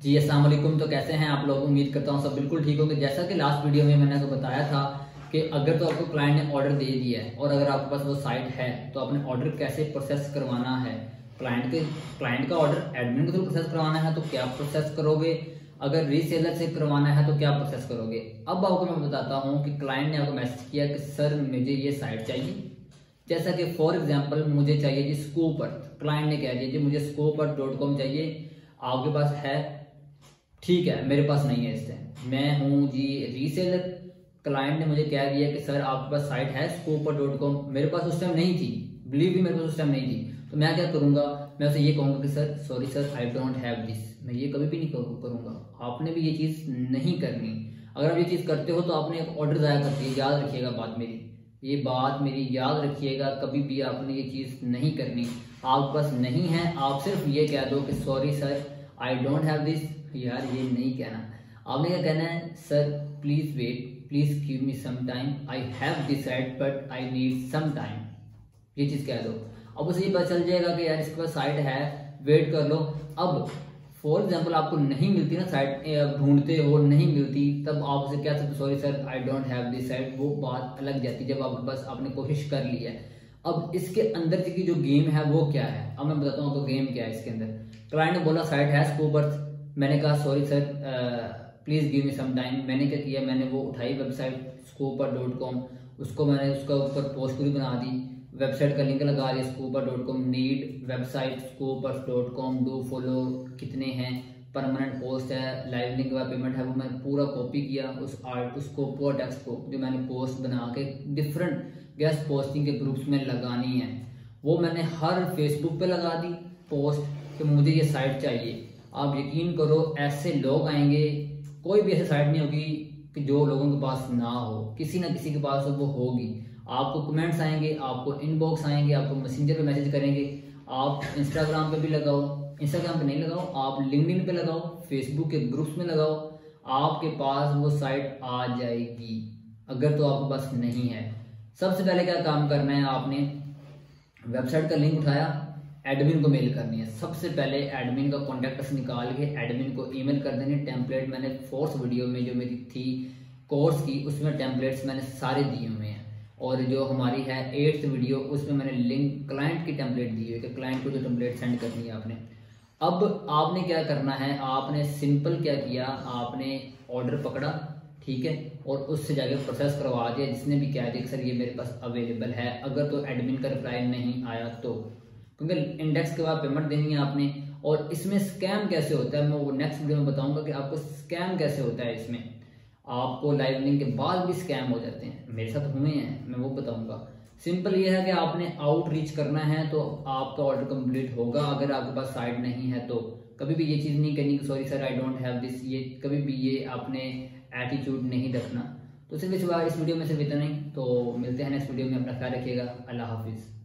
जी अस्सलाम वालेकुम। तो कैसे हैं आप लोग? उम्मीद करता हूँ सब बिल्कुल ठीक होंगे। जैसा कि लास्ट वीडियो में मैंने आपको बताया था कि अगर तो आपको क्लाइंट ने ऑर्डर दे दिया है और अगर आपके पास वो साइट है तो आपने ऑर्डर कैसे प्रोसेस करवाना है। क्लाइंट का ऑर्डर एडमिन के थ्रू प्रोसेस करवाना है तो क्या प्रोसेस करोगे, अगर रीसेलर से करवाना है तो क्या प्रोसेस करोगे। अब आपको मैं बताता हूँ कि क्लाइंट ने आपको मैसेज किया कि सर मुझे ये साइट चाहिए। जैसा कि फॉर एग्जांपल मुझे चाहिए जी स्कूपर। क्लाइंट ने कह दिया जी मुझे scooper.com चाहिए, आपके पास है? ठीक है, मेरे पास नहीं है इस टाइम, मैं हूँ जी रीसेलर। क्लाइंट ने मुझे कह दिया कि सर आपके पास साइट है scooper.com, मेरे पास उस टाइम नहीं थी, बिलीव भी मेरे पास उस टाइम नहीं थी। तो मैं क्या करूंगा, मैं उसे ये कहूंगा कि sir sorry sir I don't have this. मैं ये कभी भी नहीं करूंगा। आपने भी ये चीज नहीं करनी। अगर आप ये चीज करते हो तो आपने एक ऑर्डर जाया करती है। याद रखिएगा बात मेरी, ये बात मेरी याद रखिएगा, कभी भी आपने ये चीज नहीं करनी। आपके पास नहीं है, आप सिर्फ ये कह दो कि sorry sir I don't have this. यार ये नहीं कहना, आपने क्या कहना है, sir please wait, please give me some time, I have decide but I need some time. ये चीज कह दो। अब उसे ये पता चल जाएगा कि यार इसके पास साइट है, वेट कर लो। अब फॉर एग्जाम्पल आपको नहीं मिलती ना साइट, ढूंढते हो नहीं मिलती, तब आप उसे कह सकते sorry sir I don't have this site. वो बात अलग जाती है जब आपके पास आपने कोशिश कर ली है। अब इसके अंदर की जो गेम है वो क्या है, अब मैं बताता हूँ आपको गेम क्या है इसके अंदर। क्लाइंट ने बोला साइट है स्कूपर, मैंने कहा sorry sir please give me some time. मैंने क्या किया, मैंने वो उठाई वेबसाइट scooper.com, उसको मैंने उसका ऊपर पोस्ट पूरी बना दी, वेबसाइट का लिंक लगा दिया scooper.com, need website scooper.com, do follow कितने हैं, परमानेंट पोस्ट है, लाइव लिंक का पेमेंट है, वो मैंने पूरा कॉपी किया उसको पूरा टेक्स्ट को जो मैंने पोस्ट बना के डिफरेंट गेस्ट पोस्टिंग के ग्रुप्स में लगानी है, वो मैंने हर फेसबुक पे लगा दी पोस्ट कि मुझे ये साइट चाहिए। आप यकीन करो ऐसे लोग आएंगे, कोई भी ऐसी साइट नहीं होगी कि जो लोगों के पास ना हो, किसी ना किसी के पास वो होगी। आपको कमेंट्स आएंगे, आपको इनबॉक्स आएंगे, आपको मैसेंजर पे मैसेज करेंगे। आप इंस्टाग्राम पे भी लगाओ, इंस्टाग्राम पे नहीं लगाओ, आप लिंक्डइन पे लगाओ, फेसबुक के ग्रुप्स में लगाओ, आपके पास वो साइट आ जाएगी। अगर तो आपके पास नहीं है, सबसे पहले क्या काम करना है, आपने वेबसाइट का लिंक उठाया, एडमिन को मेल करनी है। सबसे पहले एडमिन का कॉन्टेक्ट निकाल के एडमिन को ईमेल कर देनी। टेम्पलेट मैंने फोर्थ वीडियो में जो मेरी थी कोर्स की, उसमें टेम्पलेट्स मैंने सारे दिए हुए हैं, और जो हमारी है 8th वीडियो उसमें मैंने लिंक क्लाइंट की टेम्पलेट दी हुई है कि क्लाइंट को जो टेम्पलेट सेंड करनी है आपने। अब आपने क्या करना है, आपने सिंपल क्या किया, आपने ऑर्डर पकड़ा, ठीक है, और उससे जाके प्रोसेस करवा दिया। जिसने भी कह दिया सर ये मेरे पास अवेलेबल है, अगर तो एडमिन का रिप्लाई नहीं आया तो, क्योंकि इंडेक्स के बाद पेमेंट देनी है आपने। और इसमें स्कैम कैसे होता है मैं वो नेक्स्ट वीडियो में बताऊंगा कि आपको स्कैम कैसे होता है। इसमें आपको लाइव लिंक के बाद भी स्कैम हो जाते हैं, मेरे साथ हुए हैं, मैं वो बताऊंगा। सिंपल ये है कि आपने आउटरीच करना है तो आपका ऑर्डर कंप्लीट होगा। अगर आपके पास साइट नहीं है तो कभी भी ये चीज़ नहीं करनी कि sorry sir I don't have this, ये कभी भी ये आपने एटीट्यूड नहीं रखना। तो सिर्फ इस वीडियो में सिर्फ इतना ही। तो मिलते हैं नेक्स्ट वीडियो में, अपना ख्याल रखिएगा। अल्लाह हाफिज़।